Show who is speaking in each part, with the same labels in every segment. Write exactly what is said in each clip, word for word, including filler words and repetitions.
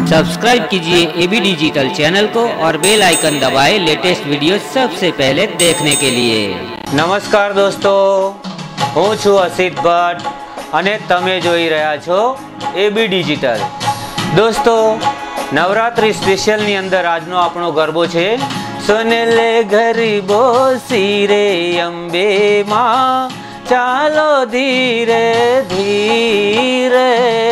Speaker 1: Subscribe कीजिए AB digital channel को और बेल आइकन दबाएं लेटेस्ट वीडियो सबसे पहले देखने के लिए।
Speaker 2: नमस्कार दोस्तों, हूँ छू असित भट्ट अने तमे जोई रह्या छो एबी डिजिटल। दोस्तों, नवरात्रि स्पेशल नी अंदर आजनो आपणो गरबो छे सोनेले गरीबो सीरे अंबे मां चालो धीरे धीरे।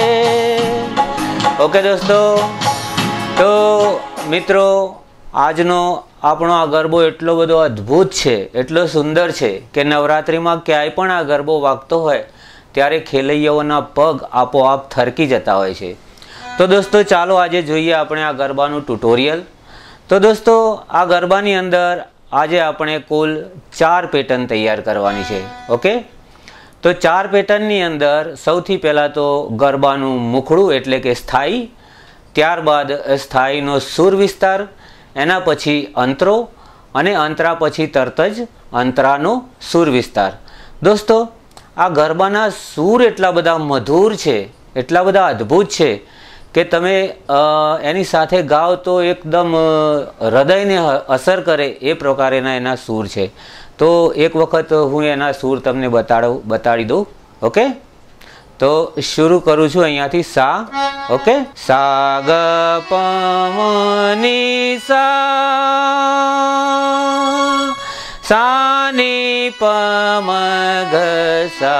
Speaker 2: ओके दोस्तों, तो मित्रों आजनो આપણો આ ગરબો એટલો બધો અદ્ભુત છે, એટલો સુંદર છે કે નવરાત્રિમાં ક્યાંય પણ આ ગરબો વાગતો હોય ત્યારે ખેલૈયાઓના પગ આપોઆપ થરકી જતા હોય છે। તો દોસ્તો ચાલો આજે જોઈએ આપણે આ ગરબાનું ટ્યુટોરિયલ। તો દોસ્તો આ ગરબાની અંદર આજે આપણે કુલ ચાર પેટર્ન તૈયાર કરવાની છે। ઓકે, તો ચાર પેટર્નની અંદર સૌથી પહેલાં તો ગરબાનું મુખડું એટલે કે સ્થાયી, ત્યારબાદ સ્થાયીનો સુર વિસ્તાર, એના પછી અંતરો અને અંતરા પછી તરત જ અંતરાનો સુર વિસ્તાર। દોસ્તો આ ગરબાના સૂર એટલા બધા મધુર છે, એટલા બધા અદ્ભુત છે કે તમે એની સાથે ગાઓ તો એકદમ હૃદયને અસર કરે એ પ્રકારેના એના સૂર છે। તો એક વખત હું એના સૂર તમને બતાડું બતાડી દઉં। ઓકે, તો शुरू करूँ छू अहींया थी सा। ओके, सा ग प म नि सा, सा नि प म ग सा।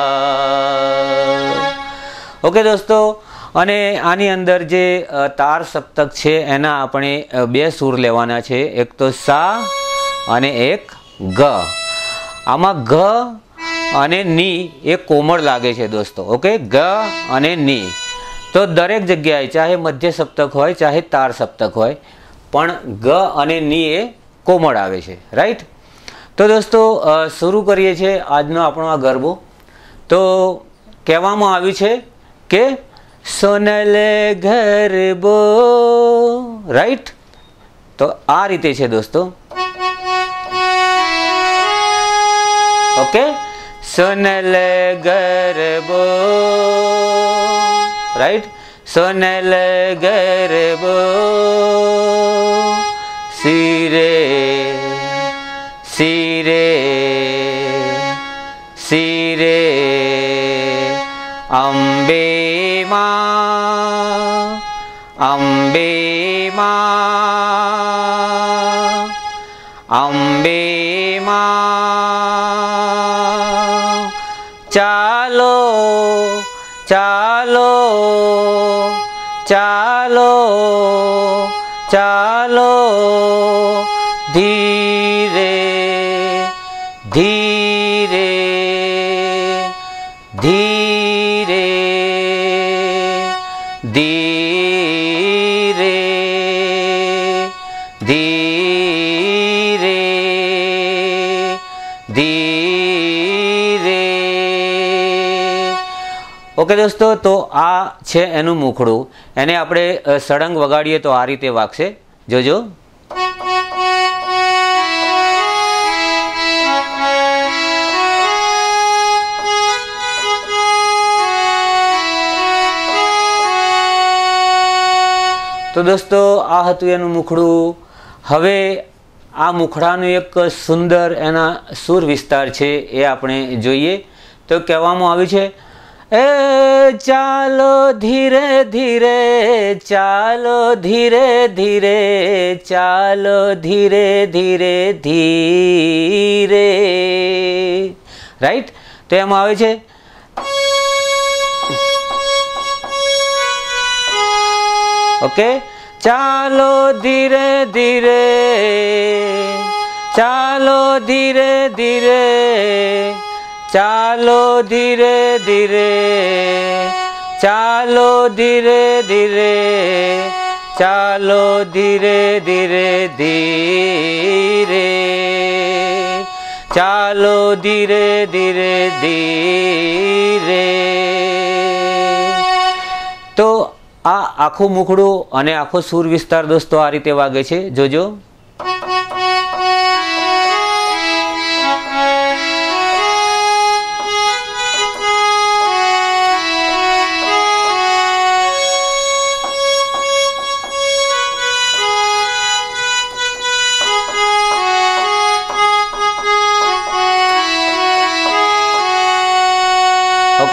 Speaker 2: ओके दोस्तों, अने आनी अंदर जे तार सप्तक छे एना आपणे बे सूर लेवाना छे, एक तो सा अने एक ग। आमा ग અને ની એ કોમળ લાગે છે દોસ્તો। ઓકે, ગ અને ની તો દરેક જગ્યાએ ચાહે મધ્ય સપ્તક હોય ચાહે તાર સપ્તક હોય પણ ગ અને ની એ કોમળ આવે છે, રાઈટ। તો દોસ્તો શરૂ કરીએ છીએ આજનો આપણો આ ગરબો। તો કહેવામાં આવ્યું છે કે સોનલે ગરબો, રાઈટ। તો આ રીતે છે દોસ્તો। ઓકે, सोनल गरबो, राइट। सोनल गरबो सिरे सिरे सिरे अंबे मां अंबे मां अंबे मां चालो चालो चालो चालो धीरे धीरे धीरे धीरे धीरे धीरे। ओके दोस्तों, तो आ छे एनु मुखड़ू, एने आपणे सड़ंग वगाड़ीए तो आ रीते वागशे, जोजो। तो दोस्तों आ हतुं एनु मुखड़ू। हवे आ मुखड़ानुं एक सुंदर एना सुर विस्तार छे ए आपणे जोईए। तो कहेवामां आव्युं छे ए चालो धीरे धीरे चालो धीरे धीरे चालो धीरे धीरे धीरे, राइट। तो एम आवे छे ओके, चालो धीरे धीरे चालो धीरे धीरे चालो धीरे धीरे चालो धीरे धीरे चालो धीरे धीरे धीरे चालो धीरे धीरे धीरे। तो आ आखो मुखड़ो अने आखो सूर विस्तार दोस्तों आ रीते वागे छे, जोजो।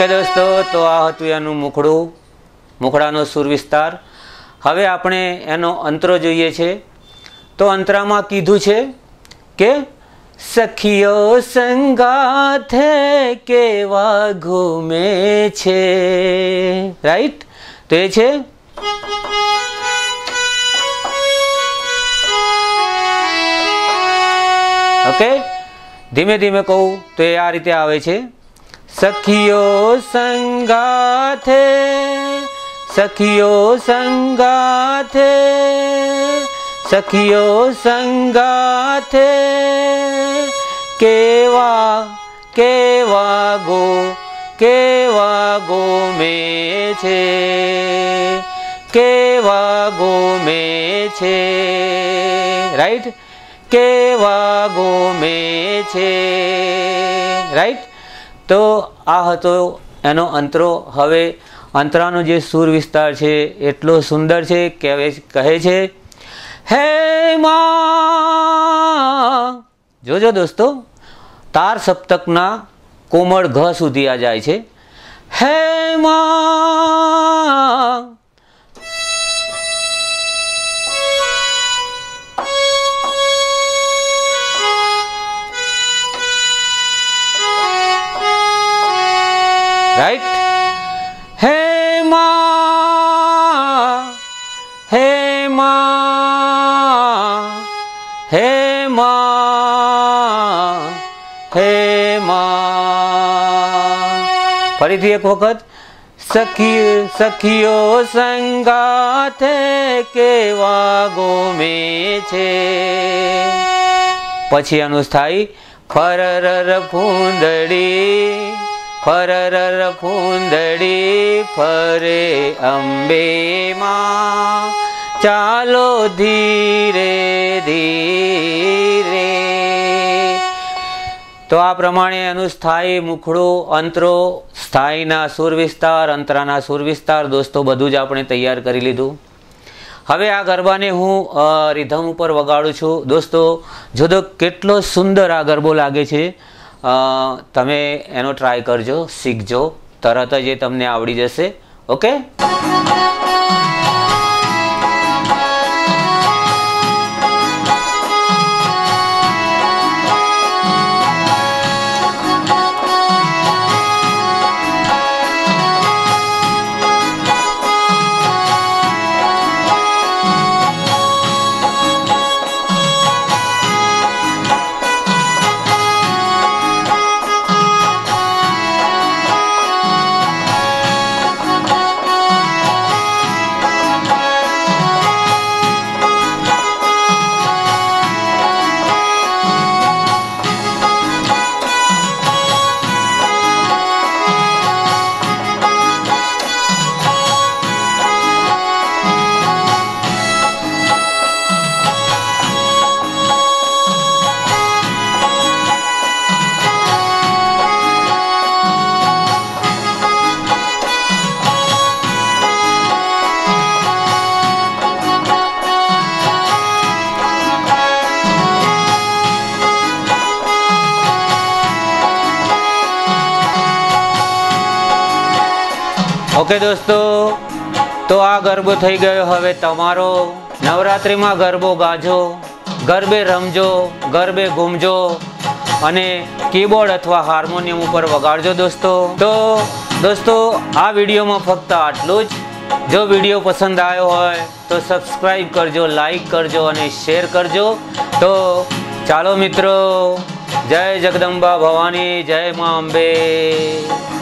Speaker 2: ઓકે દોસ્તો, તો આ હતું એનું મુખડું, મુખડાનો સુર વિસ્તાર. હવે આપણે એનો અંતરો જોઈએ છે. તો અંતરામાં કીધું છે કે સખીઓ સંગાથે કેવા ઘૂમે છે, રાઈટ. તો એ છે ઓકે. ધીમે ધીમે કહું તો એ આ રીતે આવે છે. સખીઓ સંગાથે, સખીઓ સંગાથે, સખીઓ સંગાથે કેવા કેવા ગો કેવા ગોમે છે, કેવા ગોમે છે, રાઈટ. કેવા ગોમે છે, રાઈટ. તો આ હતો એનો અંતરો. હવે અંતરાનો જે સુર વિસ્તાર છે એટલો સુંદર છે કે કહે છે હે માં. જોજો દોસ્તો, તાર સપ્તકના કોમળ ઘ સુધી આ જાય છે. હે માં, રાઈટ. હે માં, હે માં, હે માં, હે માં. ફરીથી એક વખત. સખી સખીઓ સંગાથે કેવા ગોમે છે. પછી આનું સ્થાયી ફરર ફૂંદડી, ફરર ફૂંદડી ફરે અંબે માં, ચાલો ધીરે ધીરે. તો આ પ્રમાણે એનું સ્થાયી, મુખડું, અંતરો, સ્થાયીના સુર વિસ્તાર, અંતરાના સુર વિસ્તાર દોસ્તો બધું જ આપણે તૈયાર કરી લીધું. હવે આ ગરબાને હું રિધમ ઉપર વગાડું છું. દોસ્તો જોજો કેટલો સુંદર આ ગરબો લાગે છે. તમે એનો ટ્રાય કરજો, શીખજો, તરત જ એ તમને આવડી જશે. ઓકે. ઓકે દોસ્તો, તો આ ગરબો થઈ ગયો હવે તમારો. નવરાત્રિમાં ગરબો ગાજો, ગરબે રમજો, ગરબે ઘૂમજો અને કીબોર્ડ અથવા હાર્મોનિયમ ઉપર વગાડજો દોસ્તો. તો દોસ્તો આ વિડીયોમાં ફક્ત આટલું જ. જો વિડીયો પસંદ આવ્યો હોય તો સબસ્ક્રાઈબ કરજો, લાઈક કરજો અને શેર કરજો. તો ચાલો મિત્રો, જય જગદંબા ભવાની, જય મા અંબે.